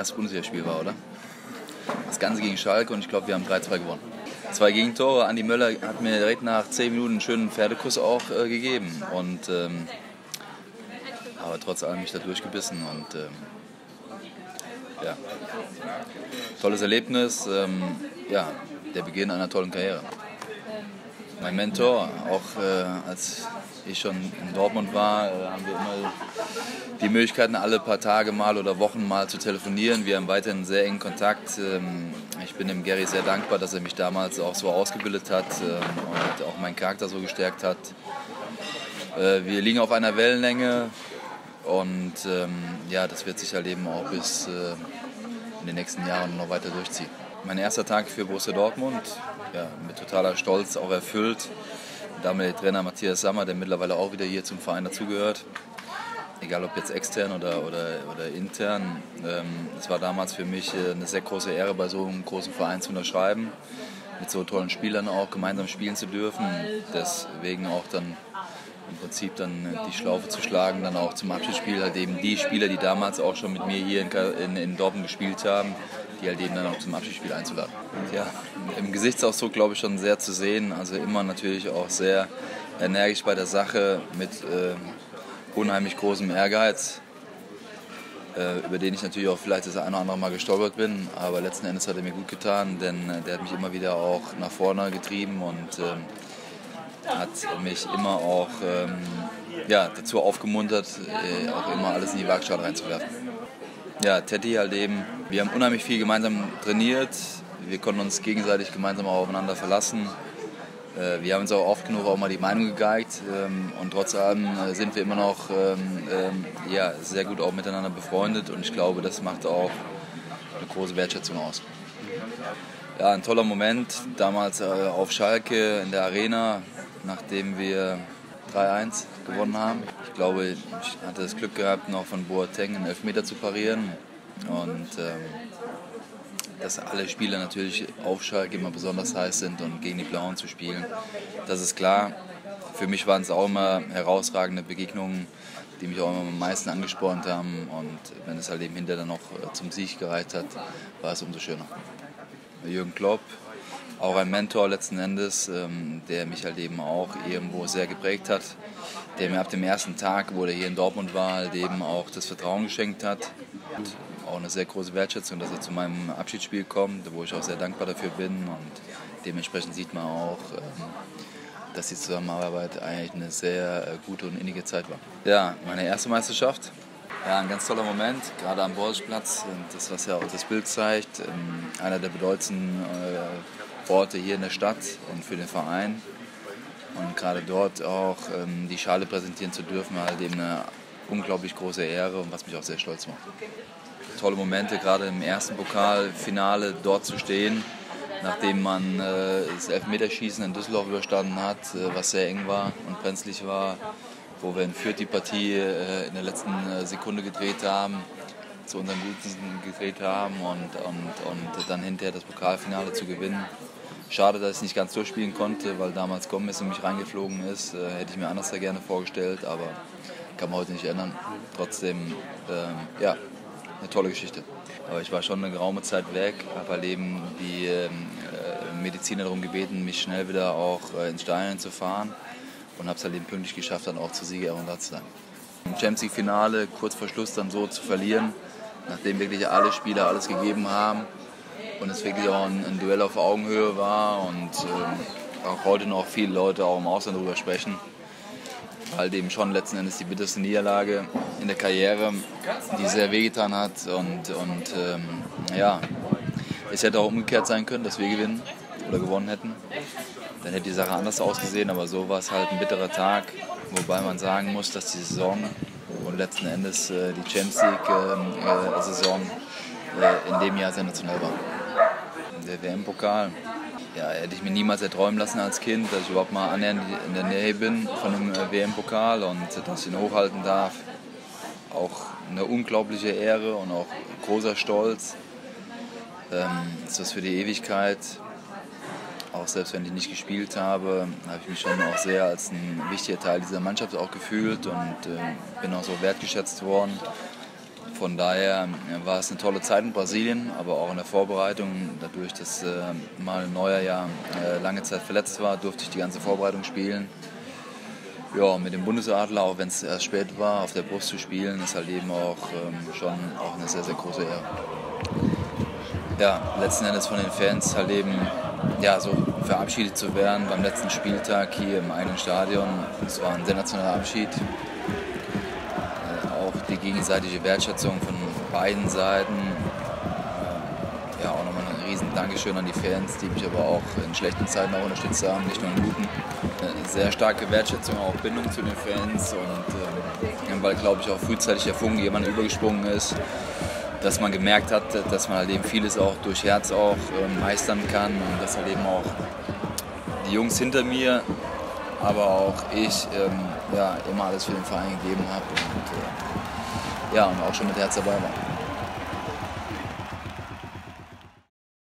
erstes Bundesligaspiel war, oder? Das Ganze gegen Schalke und ich glaube, wir haben 3-2 gewonnen. 2 Gegentore. Andi Möller hat mir direkt nach 10 Minuten einen schönen Pferdekuss auch gegeben. Aber trotz allem mich da durchgebissen. Ja, tolles Erlebnis. Der Beginn einer tollen Karriere. Mein Mentor, auch als ich schon in Dortmund war, haben wir immer die Möglichkeiten, alle paar Tage mal oder Wochen mal zu telefonieren. Wir haben weiterhin sehr engen Kontakt. Ich bin dem Gary sehr dankbar, dass er mich damals auch so ausgebildet hat und auch meinen Charakter so gestärkt hat. Wir liegen auf einer Wellenlänge und das wird sich halt eben auch bis in den nächsten Jahren noch weiter durchziehen. Mein erster Tag für Borussia Dortmund, mit totaler Stolz auch erfüllt. Damit der Trainer Matthias Sammer, der mittlerweile auch wieder hier zum Verein dazugehört. Egal ob jetzt extern oder intern. Es war damals für mich eine sehr große Ehre, bei so einem großen Verein zu unterschreiben. Mit so tollen Spielern auch gemeinsam spielen zu dürfen. Deswegen auch dann im Prinzip dann die Schlaufe zu schlagen, dann auch zum Abschiedsspiel halt eben die Spieler, die damals auch schon mit mir hier in Dortmund gespielt haben, die halt eben dann auch zum Abschiedsspiel einzuladen. Ja, im Gesichtsausdruck glaube ich schon sehr zu sehen, also immer natürlich auch sehr energisch bei der Sache mit unheimlich großem Ehrgeiz, über den ich natürlich auch vielleicht das eine oder andere Mal gestolpert bin, aber letzten Endes hat er mir gut getan, denn der hat mich immer wieder auch nach vorne getrieben und hat mich immer auch dazu aufgemuntert, auch immer alles in die Waagschale reinzuwerfen. Ja, Tetti halt eben. Wir haben unheimlich viel gemeinsam trainiert. Wir konnten uns gegenseitig gemeinsam auch aufeinander verlassen. Wir haben uns auch oft genug auch mal die Meinung gegeigt. Und trotz allem sind wir immer noch sehr gut auch miteinander befreundet. Und ich glaube, das macht auch eine große Wertschätzung aus. Ja, ein toller Moment. Damals auf Schalke in der Arena, nachdem wir 3-1 gewonnen haben. Ich glaube, ich hatte das Glück gehabt, noch von Boateng einen Elfmeter zu parieren. Und dass alle Spieler natürlich auf Schalke immer besonders heiß sind und gegen die Blauen zu spielen, das ist klar. Für mich waren es auch immer herausragende Begegnungen, die mich auch immer am meisten angespornt haben. Und wenn es halt eben hinterher dann noch zum Sieg gereicht hat, war es umso schöner. Jürgen Klopp, auch ein Mentor letzten Endes, der mich halt eben auch irgendwo sehr geprägt hat, der mir ab dem ersten Tag, wo er hier in Dortmund war, halt eben auch das Vertrauen geschenkt hat. Und auch eine sehr große Wertschätzung, dass er zu meinem Abschiedsspiel kommt, wo ich auch sehr dankbar dafür bin. Und dementsprechend sieht man auch, dass die Zusammenarbeit eigentlich eine sehr gute und innige Zeit war. Ja, meine erste Meisterschaft. Ja, ein ganz toller Moment, gerade am Borsigplatz. Das, was ja auch das Bild zeigt, einer der bedeutendsten Orte hier in der Stadt und für den Verein. Und gerade dort auch die Schale präsentieren zu dürfen, war halt eben eine unglaublich große Ehre und was mich auch sehr stolz macht. Tolle Momente, gerade im ersten Pokalfinale dort zu stehen, nachdem man das Elfmeterschießen in Düsseldorf überstanden hat, was sehr eng war und brenzlig war, wo wir in Fürth die Partie in der letzten Sekunde gedreht haben, zu unserem Guten gedreht haben und dann hinterher das Pokalfinale zu gewinnen. Schade, dass ich nicht ganz durchspielen konnte, weil damals Gomez in mich reingeflogen ist. Hätte ich mir anders sehr gerne vorgestellt, aber kann man heute nicht ändern. Trotzdem, eine tolle Geschichte. Aber ich war schon eine geraume Zeit weg, habe halt eben die Mediziner darum gebeten, mich schnell wieder auch ins Stadion zu fahren und habe es halt eben pünktlich geschafft, dann auch zur Siegerehrung da zu sein. Im Champions League Finale kurz vor Schluss dann so zu verlieren, nachdem wirklich alle Spieler alles gegeben haben und es wirklich auch ein Duell auf Augenhöhe war und auch heute noch viele Leute auch im Ausland darüber sprechen. Halt eben schon letzten Endes die bitterste Niederlage in der Karriere, die sehr wehgetan hat es hätte auch umgekehrt sein können, dass wir gewinnen oder gewonnen hätten. Dann hätte die Sache anders ausgesehen, aber so war es halt ein bitterer Tag, wobei man sagen muss, dass die Saison und letzten Endes die Champions League Saison in dem Jahr sensationell war. Der WM-Pokal, hätte ich mir niemals erträumen lassen als Kind, dass ich überhaupt mal annähernd in der Nähe bin von einem WM-Pokal und dass ich ihn hochhalten darf. Auch eine unglaubliche Ehre und auch großer Stolz. Das ist für die Ewigkeit. Auch selbst wenn ich nicht gespielt habe, habe ich mich schon auch sehr als ein wichtiger Teil dieser Mannschaft auch gefühlt und bin auch so wertgeschätzt worden. Von daher war es eine tolle Zeit in Brasilien, aber auch in der Vorbereitung. Dadurch, dass Manuel Neuer ja lange Zeit verletzt war, durfte ich die ganze Vorbereitung spielen. Ja, mit dem Bundesadler, auch wenn es erst spät war, auf der Brust zu spielen, ist halt eben auch schon auch eine sehr, sehr große Ehre. Ja, letzten Endes von den Fans halt eben ja, so verabschiedet zu werden beim letzten Spieltag hier im eigenen Stadion. Es war ein sensationeller Abschied. Auch die gegenseitige Wertschätzung von beiden Seiten. Ja, auch nochmal ein riesen Dankeschön an die Fans, die mich aber auch in schlechten Zeiten auch unterstützt haben, nicht nur in guten. Eine sehr starke Wertschätzung, auch Bindung zu den Fans und weil, glaube ich, auch frühzeitig der Funke jemand übergesprungen ist, dass man gemerkt hat, dass man halt eben vieles auch durch Herz auch meistern kann und dass halt eben auch die Jungs hinter mir, aber auch ich ja, immer alles für den Verein gegeben habe und auch schon mit Herz dabei war.